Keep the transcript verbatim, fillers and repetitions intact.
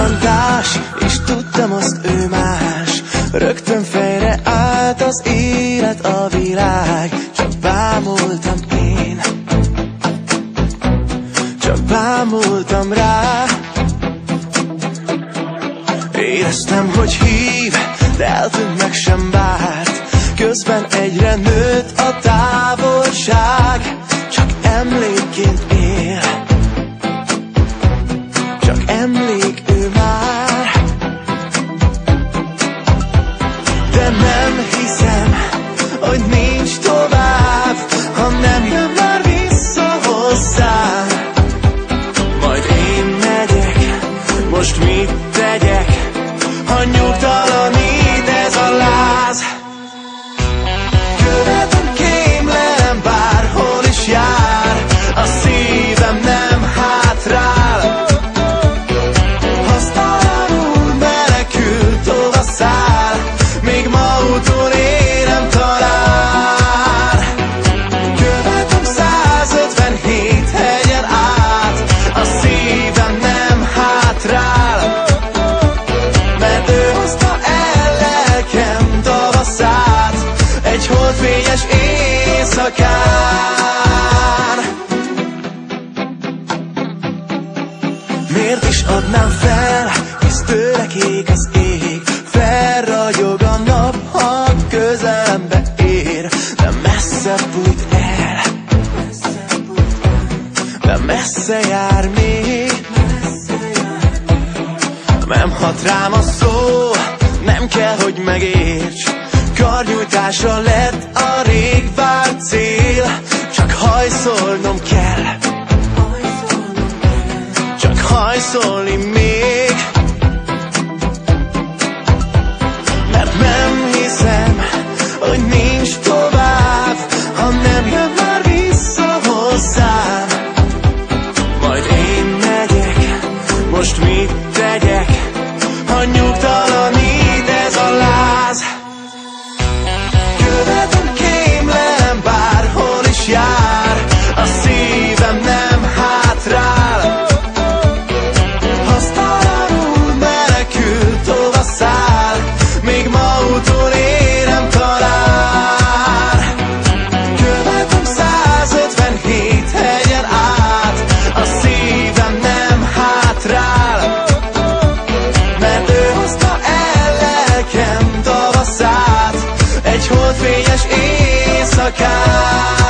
pillantás, és tudtam azt, ő más. Rögtön fejre állt az élet, a világ. Csak bámultam én, csak bámultam rá. Éreztem, hogy hív, de eltűnt, meg sem várt. Közben egyre nőtt a távolság. Csak emlékként él, csak emlék ő már. De nem hiszem, hogy nincs tovább, ha nem jön már vissza hozzám. Majd én megyek, most mit tegyek, ha nyugtalanít ez a láz. Követem, kémlelem, bárhol is jár, a szívem nem hátrál. Hasztalanul menekül, tova száll, még ma utolérem talán. Követem százötvenhét hegyen át, a szívem nem hátrál. Mert ő hozta el lelkem tavaszát, egy holdfényes éjszakán. Miért is adnám fel, hisz tőle kék az ég. Felragyog a nap, ha közelembe ér. De messze bújt el, de messze jár még. Nem hat rám a szó, nem kell, hogy megérts. Karnyújtásra lett a rég várt cél. Csak hajszolnom kell, csak hajszolni még. Mert nem hiszem, hogy nincs tovább, ha nem jön már vissza hozzám. Majd én megyek, most mit tegyek, ha nyugtalanít ez a láz. Követem, kémlelem, bárhol is jár, a szívem nem hátrál. Hasztalanul menekül, tova száll, még ma utolérem talán. Követem százötvenhét hegyen át, a szívem nem hátrál. Mert ő hozta el lelkem tavaszát, egy holdfényes éjszakán.